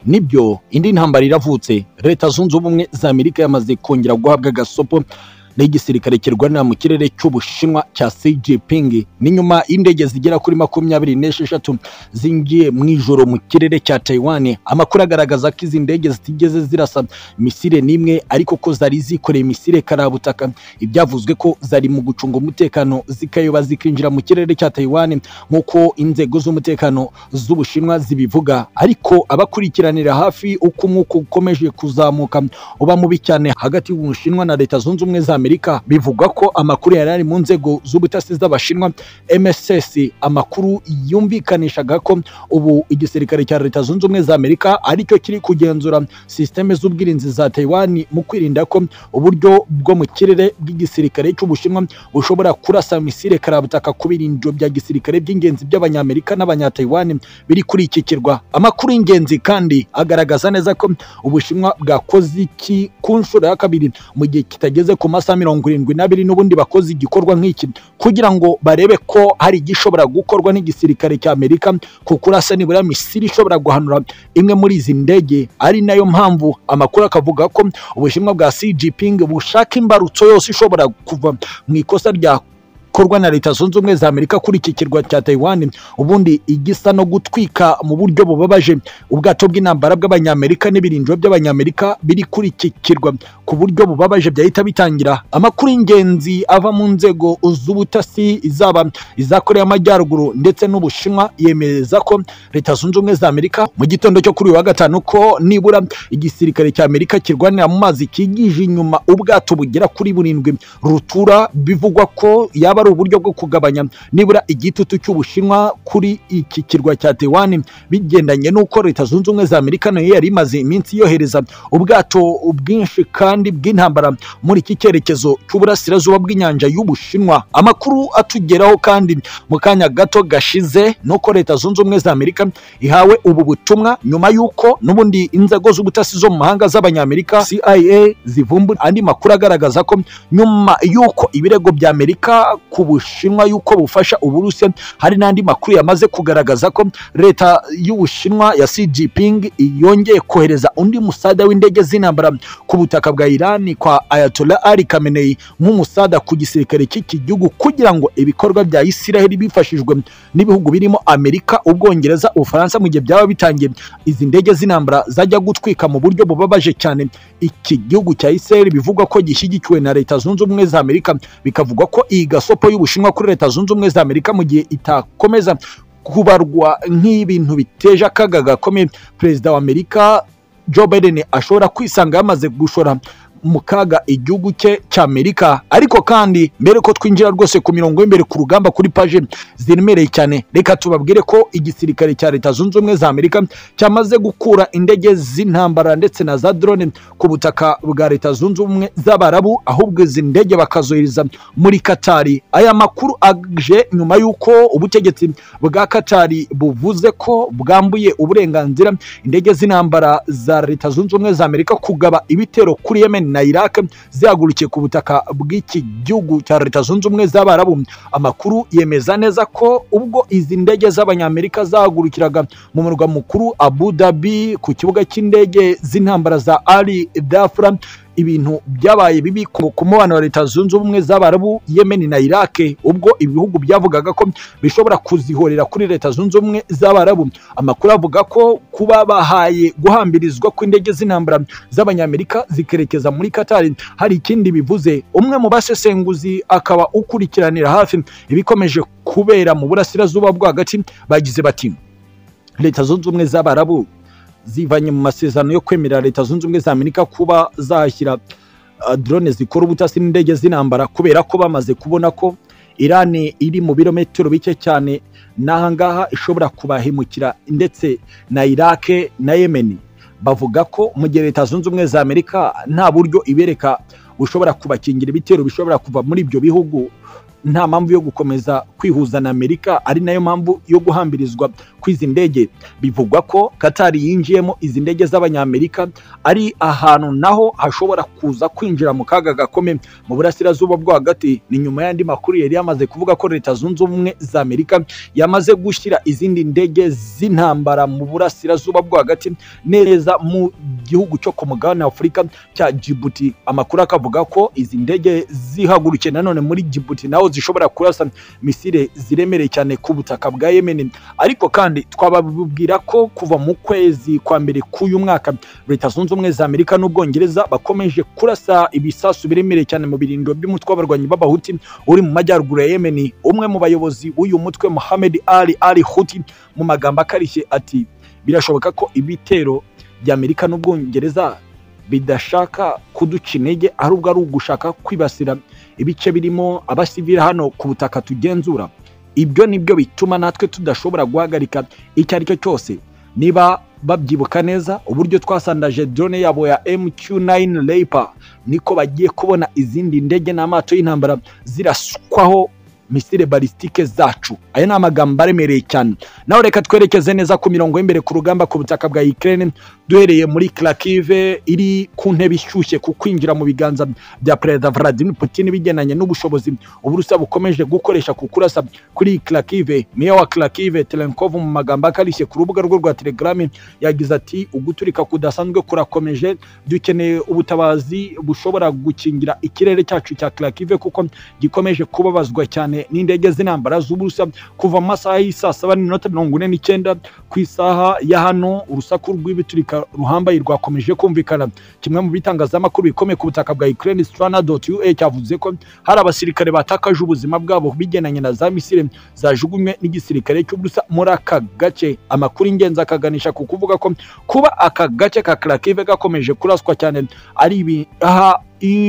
nibyo indi ntambara iravutse. Leta zunze ubumwe za Amerika yamaze kongera guhabwa gasopo n'igisirikare kirwanira mu kirere cy'Ubushinwa cya Xi Jinping. Ni nyuma y'indege zigera kuri 26 zingiye mu ijoro mu kirere cya Taiwan. Amakuru agaragaza ko izi ndege zitigeze zirasa misile nimwe, ariko ko zari zikoreye misile karabutaka. Ibyavuzwe ko zari mu gucunga umutekano zikayoba zikinjira mu kirere cya Taiwan nk'uko inzego z'umutekano z'Ubushinwa zibivuga. Ariko abakurikiranira hafi uko umwuka ukomeje kuzamuka uba mubi cyane hagati y'Ubushinwa na Leta zunze ubumwe za Amerika, bivugwa ko amakuru yari ari mu nzego z'ubutasi z'Abashinwa MSS, amakuru yumvikanishaga ko ubu igisirikare cya Leta zunze ubumwe za Amerika aricyo kiri kugenzura systeme z'ubwirinzi za Taiwan mu kwirinda ko uburyo bwo mu kirere bw'igisirikare cy'Ubushinwa bushobora kurasa misile karabutaka ku birindiro bya gisirikare by'ingenzi by'Abanyamerika n'Abanya-Taiwan biri kuri iki kirwa. Amakuru y'ingenzi kandi agaragaza neza ko Ubushinwa bwakoze iki ku nshuro ya kabiri mu gihe kitageze ku masaha 72 n'ubundi bakoze igikorwa nk'iki kugira ngo barebe ko hari igishobora gukorwa n'igisirikare cya Amerika ku kurasa nibura misile ishobora guhanura imwe muri izi ndege. Ari nayo mpamvu amakuru akavuga ko Ubushinwa bwa Xi Jinping bushaka imbarutso yose ishobora kuva mu ikosa rya korwa na Leta zunze ubumwe za Amerika kuri iki kirwa cya Taiwan, ubundi igisa no gutwika mu buryo bubabaje ubwato bw'intambara bw'Abanyamerika n'ibirindiro by'Abanyamerika biri kuri iki kirwa ku buryo bubabaje byahita bitangira. Amakuru y'ingenzi ava mu nzego z'ubutasi izaba iza Korea y'Amajyaruguru ndetse n'Ubushinwa yemeza ko Leta zunze ubumwe za Amerika mu gitondo cyo kuri wa gatanu ko nibura igisirikare cya Amerika kirwanira mu mazi kigije inyuma ubwato bugera kuri 7 rutura. Bivugwa ko yaba ari uburyo bwo kugabanya nibura igitutu cy'Ubushinwa kuri iki kirwa cya Taiwan, bigendanye n'uko Leta zunze ubumwe za Amerika nayo yari imaze iminsi yohereza ubwato bwinshi kandi bw'intambara muri iki cyerekezo cy'uburasirazuba bw'inyanja y'Ubushinwa. Amakuru atugeraho kandi mu kanya gato gashize nuko Leta zunze ubumwe za Amerika ihawe ubu butumwa nyuma y'uko n'ubundi inzego z'ubutasi zo mu mahanga z'Abanyamerika CIA zivumbura andi makuru agaragaza ko nyuma y'uko ibirego bya Amerika ku Bushinwa y'uko bufasha Uburusiya, hari n'andi makuru yamaze kugaragaza ko Leta y'Ubushinwa ya Xi Jinping yongeye kohereza undi musada w'indege z'intambara ku butaka bwa Iran kwa Ayatollah Ali Khamenei nk'umusada ku gisirikare cy'iki gihugu kugira ngo ibikorwa bya Israel bifashijwe n'ibihugu birimo Amerika, Ubwongereza, Ubufaransa mu gihe byaba bitangiye izi ndege z'intambara zajya gutwika mu buryo bubabaje cyane iki gihugu cya Israel. Bivugwa ko gishyigikiwe na Leta zunze ubumwe za Amerika, bikavugwa ko iyi gasopo y'Ubushinwa kuri Leta zunze ubumwe za Amerika mu gihe itakomeza kubarwa nk'ibintu biteje akaga gakomeye, Perezida wa Amerika Joe Biden ashobora kwisanga yamaze gushora mu kaga igihugu cye cy'Amerika. Ariko kandi mbere ko twinjira rwose ku mirongo y'imbere ku rugamba kuri page ziremereye cyane, reka tubabwire ko igisirikare cya Leta zunze ubumwe za Amerika cyamaze gukura indege z'intambara ndetse na za drone ku butaka bwa Leta zunze ubumwe z'Abarabu, ahubwo izi ndege bakazohereza muri Katari. Aya makuru aje nyuma y'uko ubutegetsi bwa Katari buvuze ko bwambuye uburenganzira indege z'intambara za Leta zunze ubumwe za Amerika kugaba ibitero kuri Yemen na Iraq zihagurukiye ku butaka bw'iki gihugu cya Leta zunze ubumwe z'Abarabu. Amakuru yemeza neza ko ubwo izi ndege z'Abanyamerika zahagurukiraga mu murwa mukuru Abu Dhabi ku kibuga cy'indege z'intambara za Ali Dafra, ibintu byabaye bibi ku mubano wa Leta zunze ubumwe z'Abarabu, Yemen na Iraq, ubwo ibihugu byavugaga ko bishobora kuzihorera kuri Leta zunze ubumwe z'Abarabu. Amakuru avuga ko kuba bahaye guhambirizwa kw'indege z'intambara z'Abanyamerika zikerekeza muri Qatar hari ikindi bivuze. Umwe mu basesenguzi akaba ukurikiranira hafi ibikomeje kubera mu burasirazuba bwo hagati bagize bati Leta zunze ubumwe z'Abarabu zivanye mu masezerano yo kwemerera Leta zunze ubumwe za Amerika kuba zahashyira drone zikora ubutasi n'indege z'intambara, kubera ko bamaze kubona ko Iran iri mu birometero bike cyane n'ahangaha ishobora kubahemukira, ndetse na Iraq na Yemen. Bavuga ko mu gihe Leta zunze ubumwe za Amerika nta buryo ibereka bushobora kubakingira ibitero bishobora kuva muri ibyo bihugu, nta mpamvu yo gukomeza kwihuza na Amerika, ari nayo mpamvu yo guhambirizwa kw'izi ndege. Bivugwa ko Qatar yinjiyemo izi ndege z'abanyamerika ari ahantu naho hashobora kuza kwinjira mu kaga gakomeye mu burasirazuba bwo hagati. Ni nyuma y'andi makuru yari yamaze kuvuga ko Leta Zunze Ubumwe za Amerika yamaze gushyira izindi ndege z'intambara mu burasirazuba bwo hagati neza mu gihugu cyo ku mugabane wa Afurika cya Djibouti. Amakuru akavuga ko izi ndege zihagurukiye nanone muri Djibouti naho zishobora kurasa misile ziremereye cyane ku butaka bwa Yemen. Ariko kandi twababwira ko kuva mu kwezi kwa mbere k'uyu mwaka Leta Zunze Ubumwe za Amerika n'Ubwongereza bakomeje kurasa ibisasu biremereye cyane mu birindiro by'umutwe w'abarwanyi b'Abahuti uri mu majyaruguru ya Yemen. Umwe mu bayobozi w'uyu mutwe Mohammed Ali al-Houthi mu magambo akarishye ati birashoboka ko ibitero by'Amerika n'Ubwongereza bidashaka kuduca intege, ahubwo ari ugushaka kwibasira ibice birimo abasivili hano ku butaka tugenzura. Ibyo nibyo bituma natwe tudashobora guhagarika icyo ari cyo cyose. Niba babyibuka neza uburyo twasandaje drone yabo ya MQ-9 Leopard, niko bagiye kubona izindi ndege n'amato y'intambara zirasukwaho misile balistike zacu. Aya ni amagambo aremereye cyane. Naho reka twerekeze neza ku mirongo y'imbere ku rugamba ku butaka bwa Ukraine, duhereye muri Kharkiv iri ku ntebe ishyushye ku kwinjira mu biganza bya Perezida Vladimir Putin bigenanye n'ubushobozi Uburusiya bukomeje gukoresha ku kurasa kuri Kharkiv. Meya wa Kharkiv Telenkov mu magambo akarishye ku rubuga rwa Telegram yagize ati uguturika kudasanzwe kurakomeje, dukeneye ubutabazi bushobora gukingira ikirere cyacu cya Kharkiv kuko gikomeje kubabazwa cyane n'indege z'intambara z'Uburusiya kuva mu masaha y'isa 7:49 ku isaha ya hano. Urusaku rw'ibiturika ruhambaye rwakomeje kumvikana. Kimwe mu bitangazamakuru bikomeye ku butaka bwa Ukraine Strana.ua cyavuze ko hari abasirikare batakaje ubuzima bwabo bigenanye na za misile zajugunywe n'igisirikare cy'Uburusiya muri aka gace. Amakuru ingenzi akaganisha ku kuvuga ko kuba aka gace ka Kharkiv gakomeje kuraswa cyane ari ibi aha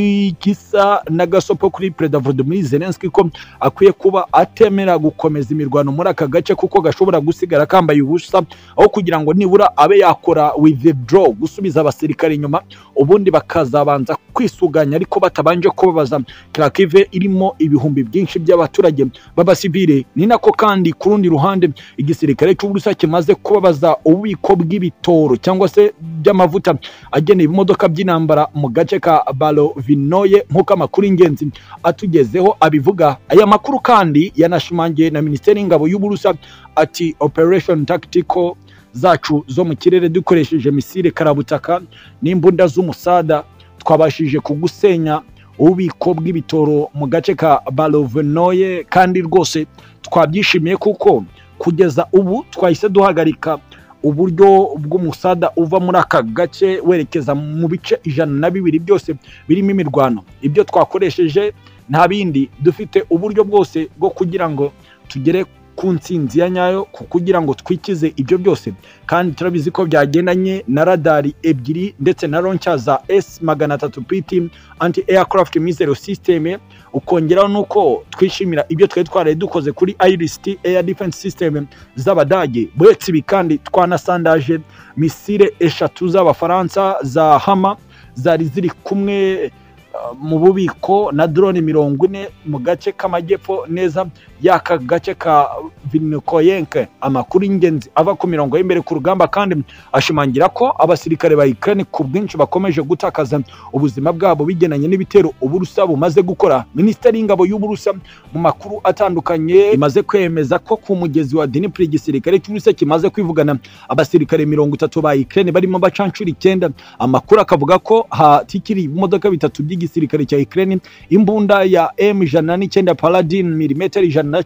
igisa n'agasopo kuri Perezida Volodymyr Zelensky ko akwiye kuba atemera gukomeza imirwano muri aka gace kuko gashobora gusigara kambaye ubusa, aho kugira ngo nibura abe yakora withdraw, gusubiza abasirikare inyuma ubundi bakazabanza kwisuganya ariko batabanje kubabaza Kharkiv irimo ibihumbi byinshi by'abaturage b'abasivile. Ni nako kandi ku rundi ruhande igisirikare cy'Uburusiya kimaze kubabaza ububiko bw'ibitoro cyangwa se by'amavuta agenewe imodoka by'intambara mu gace ka Balovinoye nk'uko amakuru ingenzi atugezeho abivuga. Aya makuru kandi yanashimangiye na Minisiteri y'Ingabo y'Uburusiya ati operation tactical zacu zo mu kirere dukoresheje misile karabutaka n'imbunda z'umusada twabashije kugusenya ububiko bw'ibitoro mu gace ka Balovinoye, kandi rwose twabyishimiye kuko kugeza ubu twahise duhagarika uburyo bw'umusada uva muri aka gace werekeza mu bice 102 byose birimo imirwano. Ibyo twakoresheje nta bindi, dufite uburyo bwose bwo kugira ngo tugere ku ntsinzi ya nyayo, kugira ngo twikize ibyo byose, kandi turabizi ko byagendanye na radari ebyiri ndetse na launcher za S-300 PT anti aircraft missile system. Ukongeraho nuko twishimira ibyo twari dukoze kuri IRIS-T air defense system z'Abadage. Buretse ibi kandi twanasandaje misile 3 z'Abafaransa za Hammer zari ziri kumwe mu bubiko na drone 40 mu gace k'amajyepfo neza y'aka gace ka Vinnykoyenke. Amakuru ingenzi ava ku mirongo y'imbere ku rugamba kandi ashimangira ko abasirikare ba Ukraine ku bwinshi bakomeje gutakaza ubuzima bwabo bigenanye n'ibitero Uburusiya bumaze gukora. Minisiteri y'Ingabo y'Uburusiya mu makuru atandukanye imaze kwemeza ko ku mugezi wa Dnipro igisirikare cy'Uburusiya kimaze kwivugana abasirikare 30 ba Ukraine barimo bacancura 9. Amakuru akavuga ko hatikiri imodoka bitatu by'igisirikare cya Ukraine, imbunda ya M109 Paladin milimetero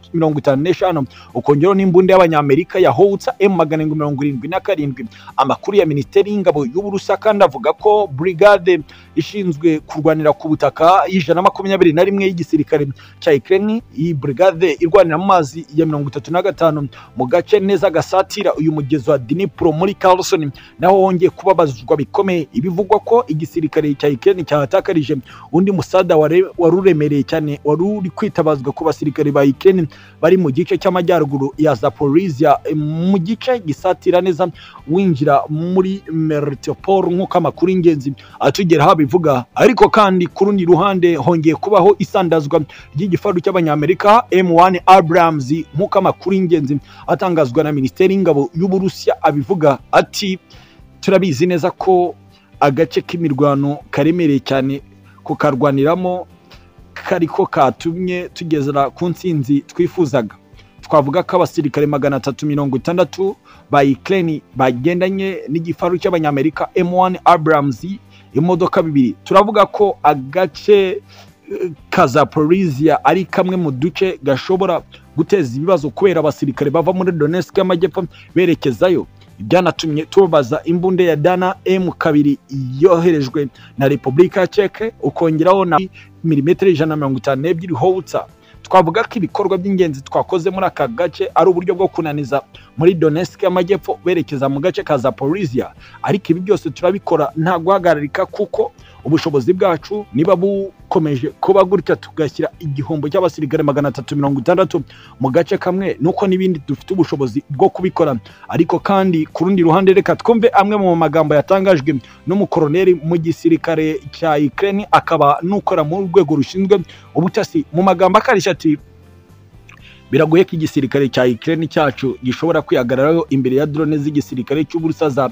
155, ukongeraho n'imbunda y'Abanyamerika ya Howitzer M177. Amakuru ya Minisiteri y'Ingabo y'Uburusiya kandi avuga ko brigade ishinzwe kurwanira ku butaka y'121 y'igisirikare cya Ukraine, iyi brigade irwanira mu mazi ya 35 mu gace neza gasatira uyu mugezi wa Dnipro muri Kherson, naho hongeye kubabazwa bikomeye. Ibivugwa ko igisirikare cya Ukraine cyatakarije undi musada waruremereye cyane wari uri kwitabazwa ku basirikare ba Ukraine bari mu gice cy'amajyaruguru ya Zaporizhia, mu gice gisatira neza winjira muri Melitopol nk'uko amakuru ingenzi atugeraho babivuga. Ariko kandi ku rundi ruhande hongeye kubaho isandazwa ry'igifaru cy'abanyamerika M1 Abrams nk'uko amakuru y'ingenzi atangazwa na Minisiteri y'Ingabo y'Uburusiya abivuga ati turabizi neza ko agace k'imirwano karemereye cyane kukarwaniramo kariko katumye tugezera ku ntsinzi twifuzaga. Twavuga ko abasirikare 360 ba Ukraine bagendanye n'igifaru cy'abanyamerika M1 Abrams, imodoka 2. Turavuga ko agace ka Zaporizhia ari kamwe mu duce gashobora guteza ibibazo kubera abasirikare bava muri Donetsk y'amajyepfo berekezayo. Byanatumye tubaza imbunde ya Dana M2 yoherejwe na Republika ya Czech, ukongeraho na milimetero 152 howitzer. Twavuga ko ibikorwa by'ingenzi twakoze muri aka gace ari uburyo bwo kunaniza muri Donetsk y'amajyepfo berekeza mu gace ka Zaporizhia. Ariko ibi byose turabikora nta guhagararika, kuko ubushobozi bwacu niba bukomeje kuba gutya tugashyira igihombo cy'abasirikare 360 mu gace kamwe, nuko n'ibindi dufite ubushobozi bwo kubikora. Ariko kandi ku rundi ruhande reka twumve amwe mu magambo yatangajwe n'umukoroneri mu gisirikare cya Ukraine akaba nukora mu rwego rushinzwe ubutasi. Mu magambo akarishya ati biragoye ko igisirikare cya Ukraine cyacu gishobora kwihagararaho imbere ya drone z'igisirikare cy'Uburusiya za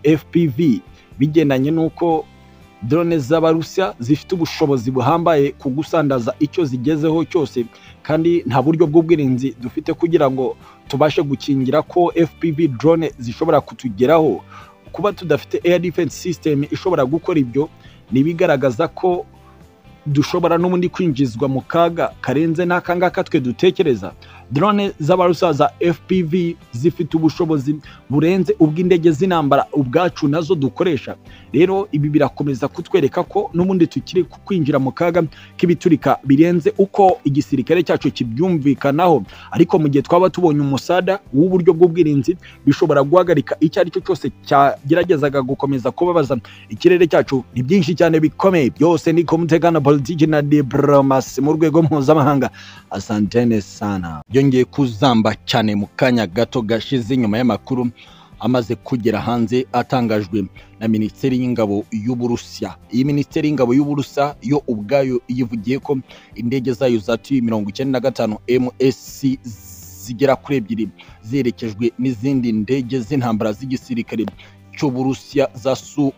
FPV, bigendanye nuko drone z'Abarusiya zifite ubushobozi buhambaye ku gusandaza icyo zigezeho cyose, kandi nta buryo bw'ubwirinzi dufite kugira ngo tubashe gukingira ko FPV drone zishobora kutugeraho. Kuba tudafite air defense system ishobora gukora ibyo nibigaragaza ko dushobora n'ubundi kwinjizwa mu kaga karenze n'akangaka twe dutekereza. Drone z'Abarusiya za FPV zifite ubushobozi burenze ubw'indege z'intambara ubwacu nazo dukoresha. Rero ibi birakomeza kutwereka ko n'ubundi tukiri kwinjira mu kaga k'ibiturika birenze uko igisirikare cyacu kibyumvikanaho. Ariko mu gihe twaba tubonye umusada w'uburyo bw'ubwirinzi, bishobora guhagarika icyo ari cyo cyose cyageragezaga gukomeza kubabaza ikirere cyacu. Ni byinshi cyane bikomeye, byose ni ku mutekano, politiki na diplomasi mu rwego mpuzamahanga. Asantene sana. Byongeye kuzamba cyane mu kanya gato gashize nyuma y'amakuru amaze kugera hanze atangajwe na Minisiteri y'Ingabo y'Uburusiya. Iyi Minisiteri y'Ingabo y'Uburusiya yo ubwayo yivugiye ko indege zayo za Tu-95 MSC zigera kuri 2 zerekejwe n'izindi ndege z'intambara z'igisirikare cy'Uburusiya za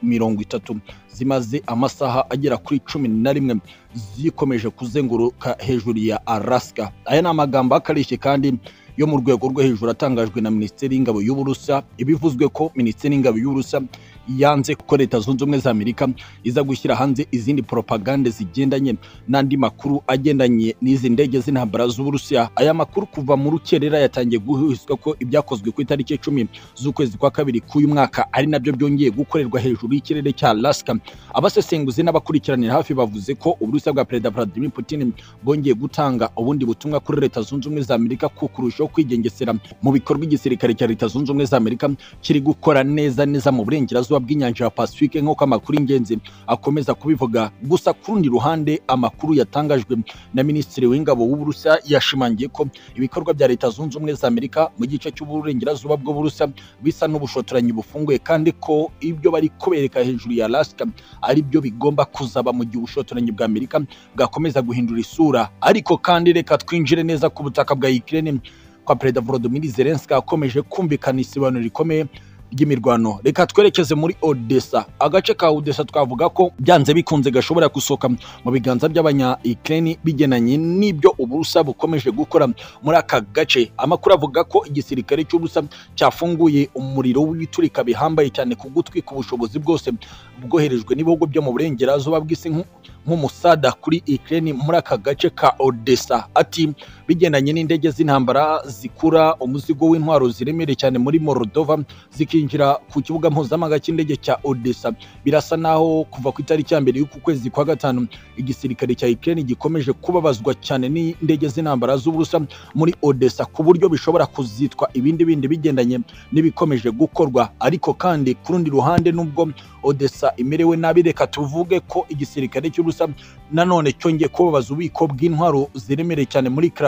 Su-30 zimaze amasaha agera kuri 11 zikomeje kuzenguruka hejuru ya Alaska. Aya ni amagambo akarishye kandi yo mu rwego rwo hejuru atangajwe na Minisiteri y'Ingabo y'Uburusiya. Ibivuzwe ko Minisiteri y'Ingabo y'Uburusiya yanze ko Leta Zunze Ubumwe za Amerika iza gushyira hanze izindi propaganda zigendanye n'andi makuru agendanye n'izi ndege z'intambara z'Uburusiya. Aya makuru kuva mu rukerera yatangiye guhuzwa ko ibyakozwe ku itariki 10 z'ukwezi kwa kabiri k'uyu mwaka ari nabyo byongeye gukorerwa hejuru y'ikirere cya Alaska. Abasesenguzi n'abakurikiranira hafi bavuze ko Uburusiya bwa Perezida Vladimir Putin bwongeye gutanga ubundi butumwa kuri Leta Zunze Ubumwe za Amerika ko kurushaho kwigengesera mu bikorwa igisirikare cya Leta Zunze Ubumwe za Amerika kiri gukora neza mu burengerazuba bw'inyanja ya Pacifique nk'uko amakuru y'ingenzi akomeza kubivuga. Gusa ku rundi ruhande amakuru yatangajwe na Minisitiri w'Ingabo w'Uburusiya yashimangiye ko ibikorwa bya Leta Zunze Ubumwe za Amerika mu gice cy'uburengerazuba bw'Uburusiya bisa n'ubushotoranyi bufunguye, kandi ko ibyo bari kubereka hejuru ya Alaska ari byo bigomba kuzaba mu gihe ubushotoranyi bwa Amerika bwakomeza guhindura isura. Ariko kandi reka twinjire neza ku butaka bwa Ukraine kwa Perezida Volodymyr Zelensky akomeje kumvikana isibano rikomeye ry'imirwano. Reka twerekeze muri Odessa. Agace ka Odessa twavuga ko byanze bikunze gashobora gusoka mu biganza by'abanya Ukraine bigenanye n'ibyo Uburusiya bukomeje gukora muri aka gace. Amakuru avuga ko igisirikare cy'Uburusiya cyafunguye umuriro w'ibiturika bihambaye cyane ku gutwika ubushobozi bwose bwoherejwe n'ibihugu byo mu burengerazuba bw'isi nk'umusada kuri Ukraine muri aka gace ka Odessa. Ati bigendanye n'indege z'intambara zikura umuzigo w'intwaro ziremereye cyane muri Moldova zikinjira ku kibuga mpuzamahanga cy'indege cya Odessa, birasa naho kuva ku itariki ya mbere y'uku kwezi kwa gatanu igisirikare cya Ukraine gikomeje kubabazwa cyane n'indege z'intambara z'Uburusiya muri Odessa, ku buryo bishobora kuzitwa ibindi bigendanye n'ibikomeje gukorwa. Ariko kandi ku rundi ruhande nubwo Odessa imerewe nabi, reka tuvuge ko igisirikare cy'Uburusiya nanone cyongeye kubabaza ububiko bw'intwaro ziremereye cyane muri Kharkiv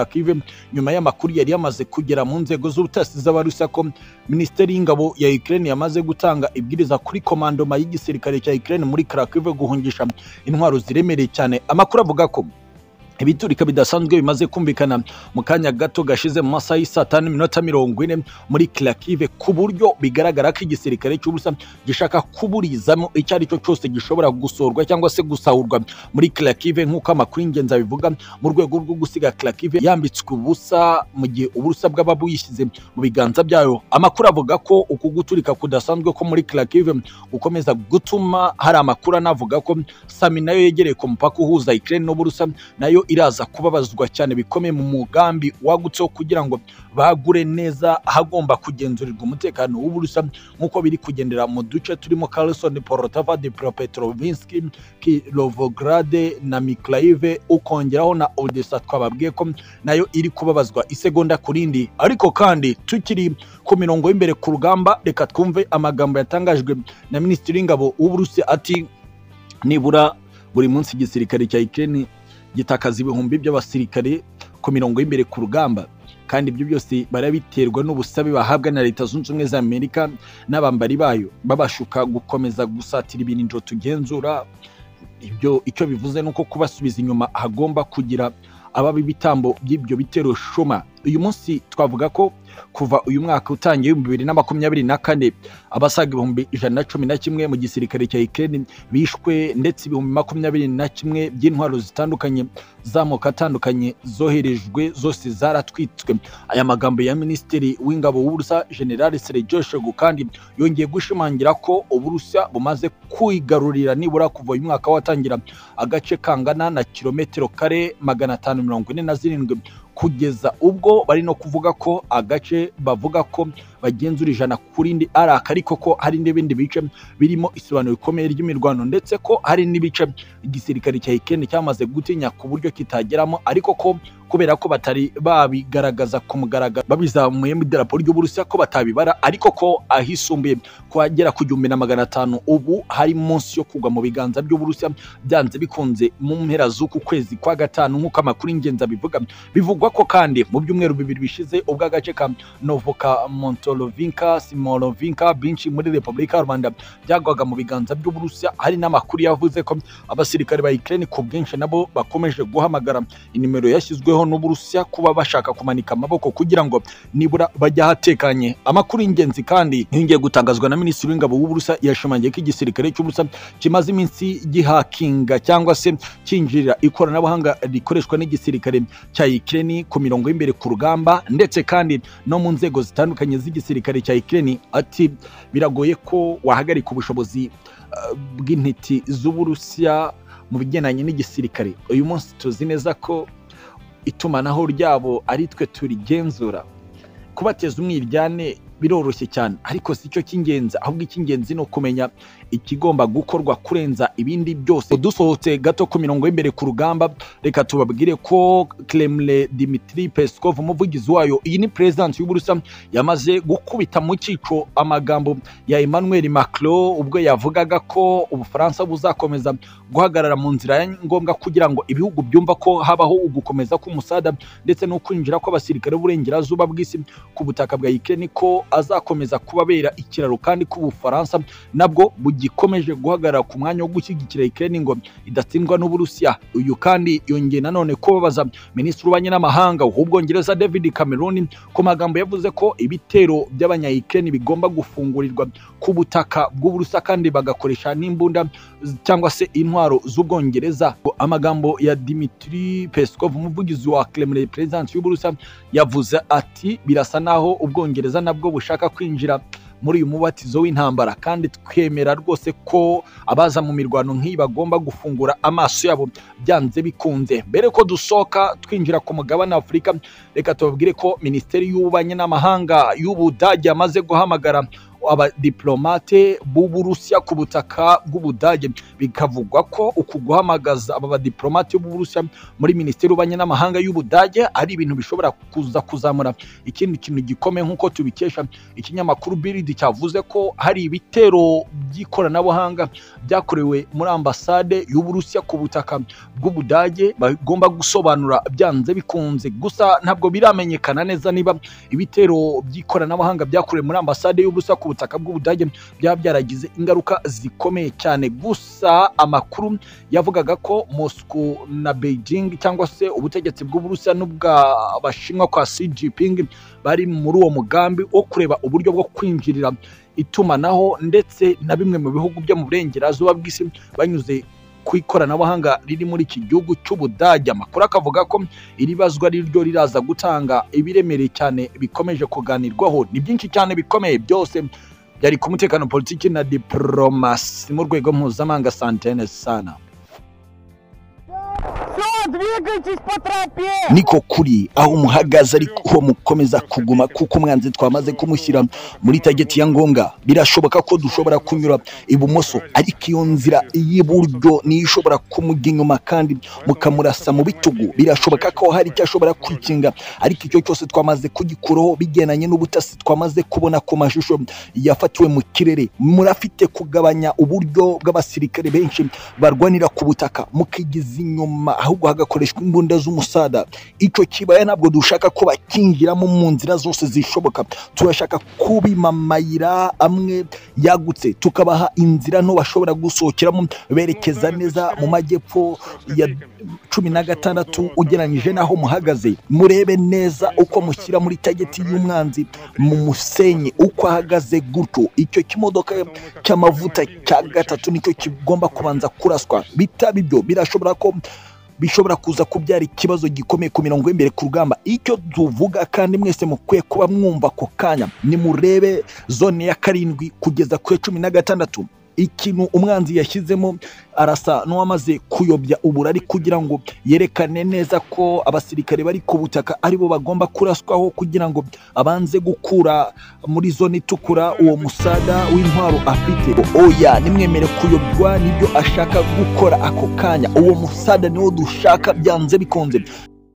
Kharkiv nyuma y'amakuru yari yamaze kugera mu nzego z'ubutasi z'Abarusiya ko Minisiteri y'Ingabo ya Ukraine yamaze gutanga ibwiriza kuri komandoma y'igisirikare cya Ukraine muri Kharkiv guhungisha intwaro ziremereye cyane. Amakuru avuga ko ibiturika bidasanzwe bimaze kumvikana mu kanya gato gashize mu masaha y'5:40 muri Kharkiv, ku buryo bigaragara ko igisirikare cy'Uburusiya gishaka kuburizamo icyo ari cyo cyose gishobora gusorwa cyangwa se gusahurwa muri Kharkiv, nk'uko amakuru y'ingenzi abivuga, mu rwego rwo gusiga Kharkiv yambitswe ubusa mu gihe Uburusiya bwaba buyishyize mu biganza byayo. Amakuru avuga ko uku guturika kudasanzwe ko muri Kharkiv gukomeza gutuma hari amakuru anavuga ko Sami nayo yegereye ku mupaka uhuza Ukraine n'Uburusiya nayo iraza kubabazwa cyane bikomeye mu mugambi wagutse kugira ngo bagure neza hagomba kugenzurirwa umutekano w'Uburusiya, nk'uko biri kugendera mu duce turimo Kherson, Poltava, Dnipropetrovsk, Kirovograd na Mykolaiv, ukongeraho na Odessa. Twababwiye ko nayo iri kubabazwa isegonda ku rindi. Ariko kandi tukiri ku mirongo y'imbere ku rugamba, reka twumve amagambo yatangajwe na Minisitiri w'Ingabo w'Uburusiya ati nibura buri munsi igisirikare cya Ukraine gitakaza ibihumbi by'abasirikare ku mirongo y'imbere ku rugamba, kandi ibyo byose barabiterwa n'ubusabe bahabwa na Leta Zunze Ubumwe za Amerika n'abambari bayo babashuka gukomeza gusatira ibintu tugenzura. Ibyo icyo bivuze nuko kubasubiza inyuma hagomba kugira ababa ibitambo by'ibyo bitero shoma. Uyu munsi twavuga ko kuva uyu mwaka utangiye 2024 abasaga 111 mu gisirikare cya Ukraine bishwe, ndetse 21 by'intwaro zitandukanye z'amoko atandukanye zoherejwe, zose zaratwitswe. Aya magambo ya Minisitiri w'Ingabo w'Uburusiya General Sergei Shoigu kandi yongeye gushimangira ko Uburusiya bumaze kwigarurira nibura kuva uyu mwaka watangira agace kangana na kilometero kare 547 kugeza ubwo bari no kuvuga ko agace bavuga ko bagenzura 100 kuri ndi araka, ariko ko hari n'ibindi bice birimo isobanuro rikomeye ry'imirwano, ndetse ko hari n'ibice igisirikare cya Ukraine cyamaze gutinya ku buryo kitageramo, ariko ko kubera ko batari babigaragaza ku mugaragaro babizamuye mu idarapo ry'Uburusiya ko batabibara, ariko ko ahisumbuye kwagera ku 1500 ubu hari munsi yo kugwa mu biganza by'Uburusiya byanze bikunze mu mpera z'uku kwezi kwa gatanu, nk'uko amakuru y'ingenzi abivuga. Bivugwa ko kandi mu byumweru bibiri bishize ubwo agace ka Novokha-Montolovinka, Simolovinka byinshi muri Repubulika y'u Rwanda byagwaga mu biganza by'Uburusiya, hari n'amakuru yavuze ko abasirikare ba Ukraine ku bwinshi nabo bakomeje guhamagara inimero yashyizweho n'Uburusiya kuba bashaka kumanika amaboko kugira ngo nibura bajya hatekanye. Amakuru y'ingenzi kandi ngiye gutangazwa na Minisitiri w'Ingabo w'Uburusiya yashimangiye ko igisirikare cy'Uburusiya kimaze iminsi gihakinga cyangwa se kinjirira ikoranabuhanga rikoreshwa n'igisirikare cya Ukraine ku mirongo y'imbere ku rugamba, ndetse kandi no mu nzego zitandukanye z'igisirikare cya Ukraine. Ati biragoye ko wahagarika ubushobozi bw'intiti z'Uburusiya mu bigendanye n'igisirikare. Uyu munsi tuzi neza ko itumanaho ryabo ari twe turigenzura. Kubateza umwiryane biroroshye cyane, ariko si cyo cy'ingenzi, ahubwo icy'ingenzi no kumenya ikigomba gukorwa kurenza ibindi byose. Dusohotse gato ku mirongo y'imbere ku rugamba, reka tubabwire ko Kremlin Dmitry Peskov umuvugizi wayo, iyi ni president y'Uburusiya, yamaze gukubita mu cyico amagambo ya Emmanuel Macron ubwo yavugaga ko Ubufaransa buzakomeza guhagarara mu nzira ya ngombwa kugira ngo ibihugu byumva ko habaho ugukomeza k'umusada ndetse no kwinjira kw'abasirikare b'uburengerazuba bw'isi ku butaka bwa Ukraine, ko azakomeza kubabera ikiraro, kandi ko Ubufaransa nabwo gikomeje guhagarara ku mwanya wo gushyigikira Ukraine ngo idatsindwa n'Uburusiya. Uyu kandi yongeye nanone kubabaza Minisitiri w'Ububanyi n'Amahanga w'Ubwongereza David Cameron ku magambo yavuze ko ibitero by'abanya-Ukraine bigomba gufungurirwa ku butaka bw'Uburusiya kandi bagakoresha n'imbunda cyangwa se intwaro z'Ubwongereza. Amagambo ya Dmitry Peskov umuvugizi wa Kremlin president y'Uburusiya yavuze ati birasa naho Ubwongereza nabwo bushaka kwinjira muri uyu mubatizo w'intambara, kandi twemera rwose ko abaza mu mirwano nk'iyi bagomba gufungura amaso yabo byanze bikunze. Mbere ko dusohoka twinjira ku mugabane wa Afurika, reka tubabwire ko Minisiteri y'Ububanyi n'Amahanga y'Ubudage yamaze guhamagara abadiplomate b'Uburusiya ku butaka bw'Ubudage. Bikavugwa ko uku guhamagaza aba badiplomate b'Uburusiya muri Minisiteri y'Ububanyi n'Amahanga y'Ubudage ari ibintu bishobora kuzamura ikindi kintu gikomeye, nk'uko tubikesha ikinyamakuru Bild cyavuze ko hari ibitero by'ikoranabuhanga byakorewe muri ambasade y'Uburusiya ku butaka bw'Ubudage bagomba gusobanura byanze bikunze. Gusa ntabwo biramenyekana neza niba ibitero by'ikoranabuhanga byakorewe muri ambasade y'Uburusiya ku butaka bw'Ubudage byaba byaragize ingaruka zikomeye cyane. Gusa amakuru yavugaga ko Moscow na Beijing cyangwa se ubutegetsi bw'Uburusiya n'ubw'Abashinwa kwa Xi Jinping bari muri uwo mugambi wo kureba uburyo bwo kwinjirira itumanaho ndetse na bimwe mu bihugu byo mu burengerazuba bw'isi banyuze ku ikoranabuhanga riri muri iki gihugu cy'Ubudage. Amakuru akavuga ko iri bazwa ryo riraza gutanga ibiremereye cyane bikomeje kuganirwaho. Ni byinshi cyane bikomeye, byose byari ku mutekano, politiki na diplomasi mu rwego mpuzamahanga. Santene sana. Niko kuri aho muhagaze ariko mukomeza kuguma, kuko umwanzi twamaze kumushyira muri tageti ya ngombwa. Birashoboka ko dushobora kunyura ibumoso, ariko iyo nzira y'iburyo niyo ishobora kumujya inyuma kandi mukamurasa mu bitugu. Birashoboka ko hari icyo ashobora kwikinga, ariko icyo cyose twamaze kugikuraho bigenanye n'ubutasi twamaze kubona ku mashusho yafatiwe mu kirere. Murafite kugabanya uburyo bw'abasirikare benshi barwanira ku butaka mukigiza inyuma, ahubwo hagakoreshwa imbunda z'umusada. Icyo kibaya ntabwo dushaka ko bakinjiramo mu nzira zose zishoboka. Turashaka kubimamayira amwe yagutse, tukabaha inzira nto bashobora gusohokeramo berekeza neza mu majyepfo ya 16 ugereranyije naho muhagaze. Murebe neza uko mushyira muri tageti y'umwanzi, mu musenyi uko ahagaze gutyo. Icyo kimodoka cy'amavuta cya gatatu nicyo kigomba kubanza kuraswa. Bitaba ibyo birashobora ko bishobora kuza kubyara ikibazo gikomeye ku mirongo y'imbere ku rugamba. Icyo tuvuga kandi mwese mukwiye kuba mwumva ko kanya, ni murebe zone ya 7 kugeza ku 16. Ikintu umwanzi yashyizemo arasa n'uwamaze kuyobya uburari kugira ngo yerekane neza ko abasirikare bari ku butaka aribo bagomba kuraswaho kugira ngo abanze gukura muri zone itukura uwo musada w'intwaro afite. Oya, nimwemere kuyobywa nibyo ashaka gukora ako kanya. Uwo musada niwo dushaka byanze bikonze.